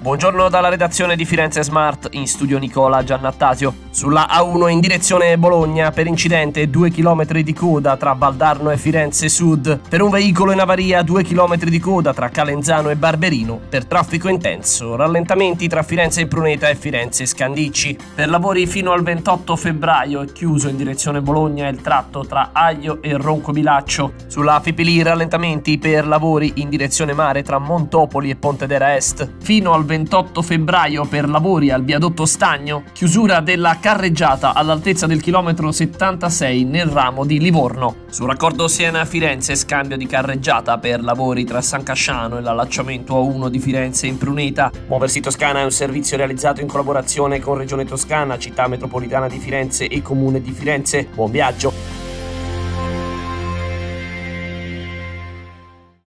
Buongiorno dalla redazione di Firenze Smart, in studio Nicola Giannattasio. Sulla A1 in direzione Bologna, per incidente 2 km di coda tra Valdarno e Firenze Sud. Per un veicolo in avaria 2 km di coda tra Calenzano e Barberino. Per traffico intenso, rallentamenti tra Firenze Pruneta e Firenze Scandicci. Per lavori fino al 28 febbraio è chiuso in direzione Bologna il tratto tra Aglio e Roncobilaccio. Sulla Fipili rallentamenti per lavori in direzione mare tra Montopoli e Pontedera Est. Fino al 28 febbraio per lavori al viadotto Stagno, chiusura della carreggiata all'altezza del chilometro 76 nel ramo di Livorno. Sul raccordo Siena-Firenze scambio di carreggiata per lavori tra San Casciano e l'allacciamento A1 di Firenze in Pruneta. Muoversi Toscana è un servizio realizzato in collaborazione con Regione Toscana, Città Metropolitana di Firenze e Comune di Firenze. Buon viaggio!